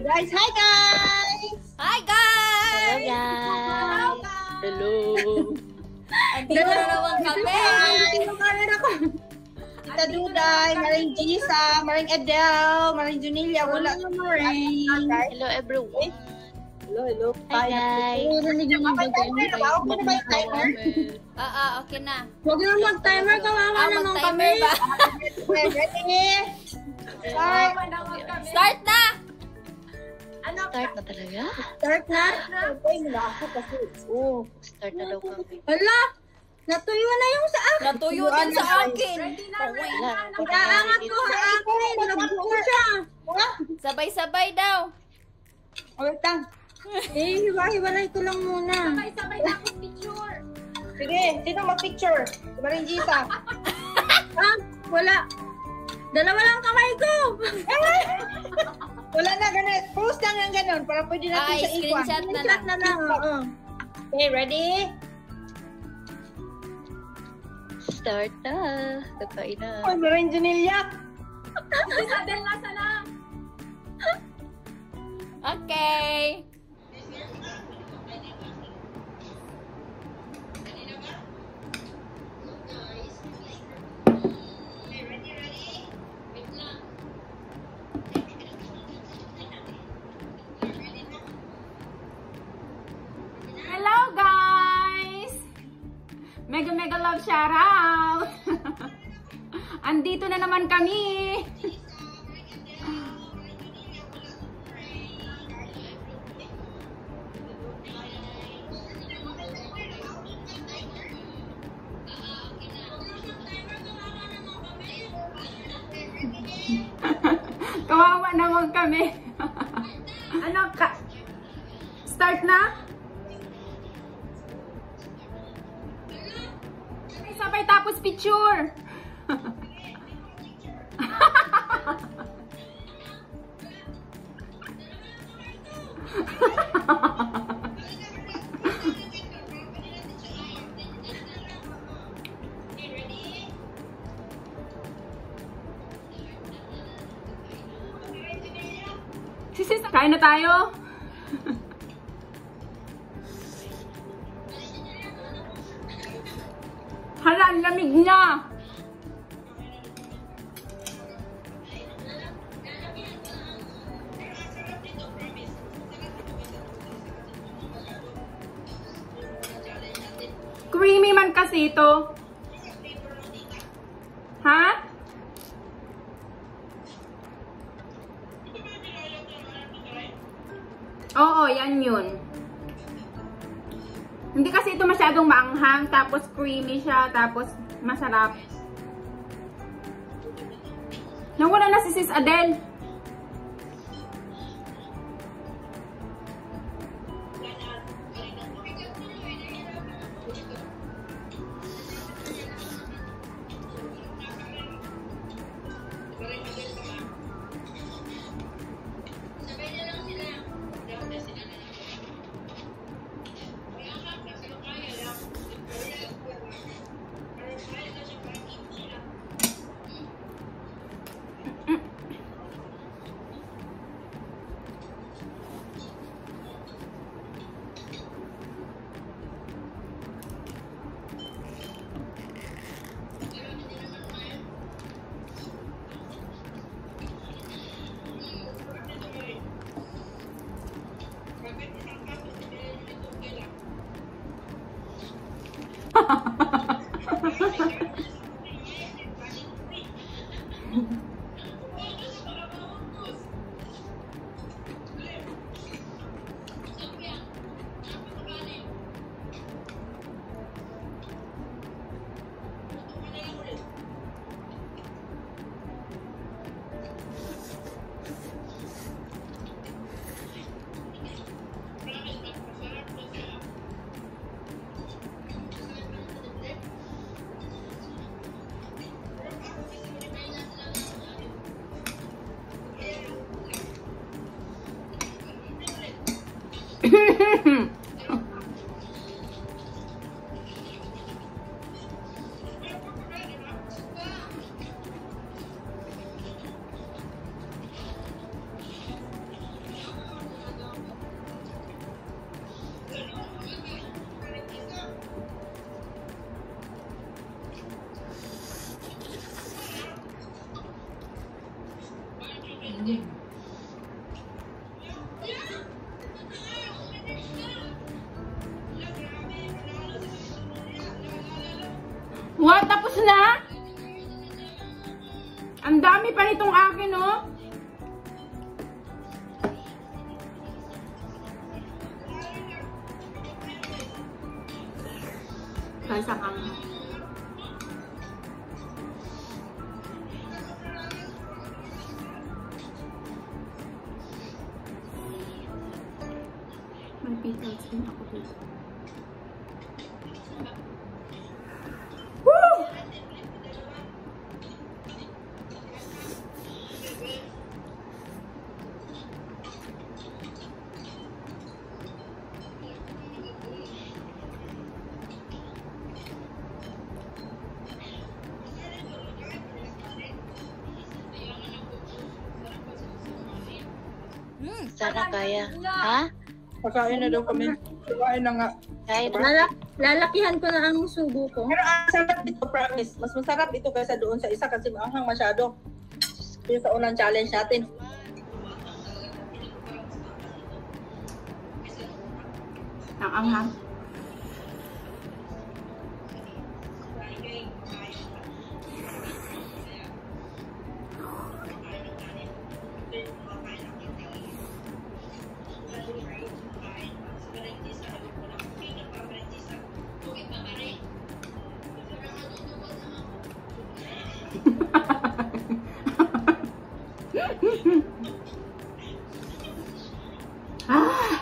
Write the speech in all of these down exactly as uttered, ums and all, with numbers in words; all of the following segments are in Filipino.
guys, hi guys! Hi guys! Hello guys! Hello! Andito na naman kami! Tita Duday, Maring Gisa, Maring Edel, Maring Junilia, wala na Maring. Hello everyone! Hello, hello. Hi guys! May timer na ba? Okay na ba yung timer? Ah, ah, okay na. Huwag na mag-timer, kawawa Ah, naman mag-timer kami. ba? Ready? Start! Start na! Start na talaga? Start na? Okay, nila ako kasi. Oh. Start na daw kami. Hala, natuyo na yung sa akin. Natuyo din sa akin. Wala. Iaangat ko sa akin. Nagbuo siya. Sabay-sabay daw. Wait lang. Eh, hiwa-hiwalay ko lang muna. Sige, sino mag-picture? Si Maring Gisa. Ah, wala. Dalawa lang kamay ko. Wala na, ganun. Post lang ng ganun para pwede natin Ay, sa ikwan. screenshot na Chat lang. na lang, oo. Okay, ready? Start na. Kakain na. Ay, Maring Junilia. Okay. Hello guys! Mega mega love shoutout! Andito na naman kami! Kawawa naman kami! Ano ka? Start na? Sabay tapos picture. Sis, kain na tayo. Hala, ang lamig niya! Creamy man kasi ito. Ha? Oo, yan yun. Hindi kasi ito masyadong maanghang, tapos creamy siya, tapos masarap. Nawala na si Sis Adele. What? Tapos na? Ang dami pa nitong akin, oh. Salsa kang. May pickles din ako dito. Woo! Hmm. Sana kaya. Ha? Pagkain na daw kami. Pagkain na nga. Kaya na. Lala lalakihan ko na ang sugo ko. Pero ang sarap dito, promise. Mas masarap ito kaysa doon sa isa kasi maanghang masyado. Yung sa unang challenge natin. Ang anghang. Ah!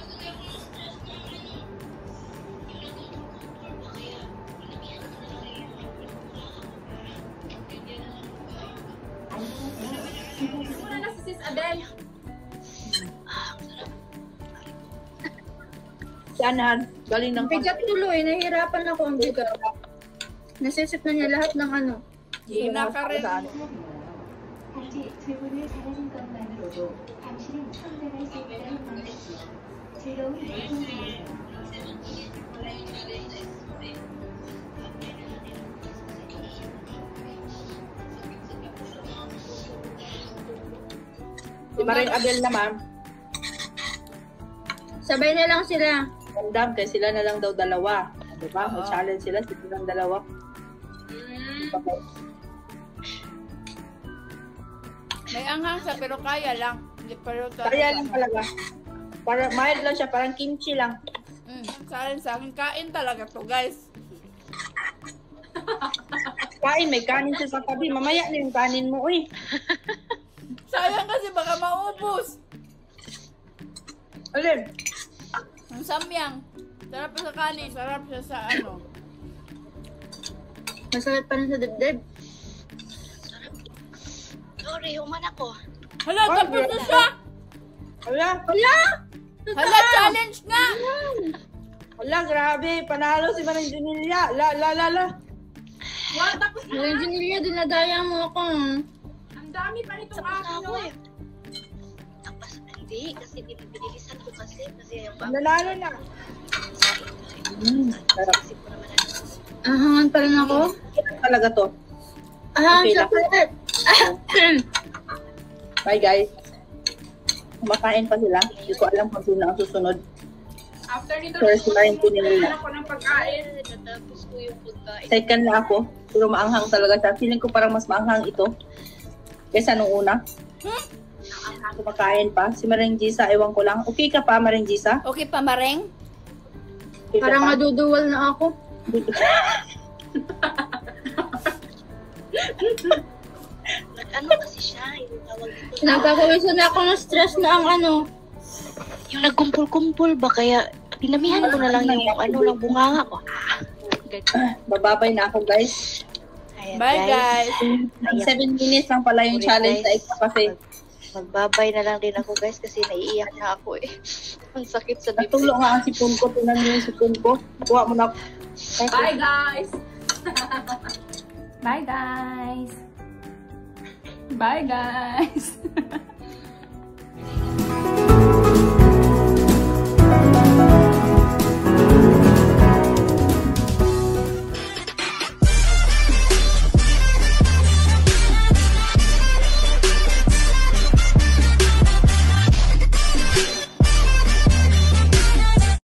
Muna na si Sis Adele. Sanahan. Galing ng Bigat tuloy, nahihirapan ako ang bigat. Nasisip na niya lahat ng ano. Hina ka rin. 단지 질문을 잘하는 것만으로도 당신은 성장할 수 있다는 방식이 즐거운 활동입니다. Si Maring Abel naman. Sabay na lang sila. Andam, kaya sila na lang daw dalawa. Diba? May Oo. challenge sila, sila lang dalawa. Okay. May anghang sa pero kaya lang. Hindi pero Kaya lang talaga. Para mild lang siya, parang kimchi lang. Mm, sa akin, sa akin, kain talaga to, guys. Kain, may kanin siya sa tabi. Mamaya na yung kanin mo, uy. Sayang kasi baka maubos. Alin? Ang samyang. Sarap pa sa kanin. Sarap siya sa ano. Masakit pa rin sa dibdib. Sorry, human ako. Hala, tapos na siya! Wala, Wala! Hala, challenge nga! wala, grabe. Panalo si Maring Junilia. La, la, la, la. What? Tapos na? Yung Junilia, dinadaya mo ako. Ang dami pa nitong Tapos na akin, ako oh. eh. Tapos, hindi. Kasi binilisan ko kasi. Kasi yung bang... Nanalo na. Mm, sarap. Kasi ko naman ano. Ahangan pa rin ako. Sarap talaga to. Ah, Okay lang. chocolate. Bye, guys. Kumakain pa sila. Hindi ko alam kung sino ang susunod. After nito, First line ko nila. ako ng pagkain. Natapos ko yung pagkain. Second na ako. Pero maanghang talaga siya. Feeling ko parang mas maanghang ito. Kesa nung una. Kumakain pa. Si Maring Gisa, ewan ko lang. Okay ka pa, Maring Gisa? Okay pa, Mareng? Okay ka Parang pa? maduduwal na ako. Nag-ano kasi siya. Yung tawag dito. Nagkakawisan na ako ng stress na ang ano. Yung nagkumpul-kumpul ba? Kaya pinamihan ko na lang yung ano lang bunganga ko. Ah, ganyan. Bababay na ako, guys. Ayan, Bye, guys! seven minutes lang pala yung Sorry, challenge guys. na ito kasi Mag- Magbabay na lang din ako guys kasi naiiyak na ako eh. Ang sakit sa bibig. natulog nga ang sipon ko. Tunan mo yung sipon ko. Kuha mo na. Bye, guys! Bye, guys! Bye, guys!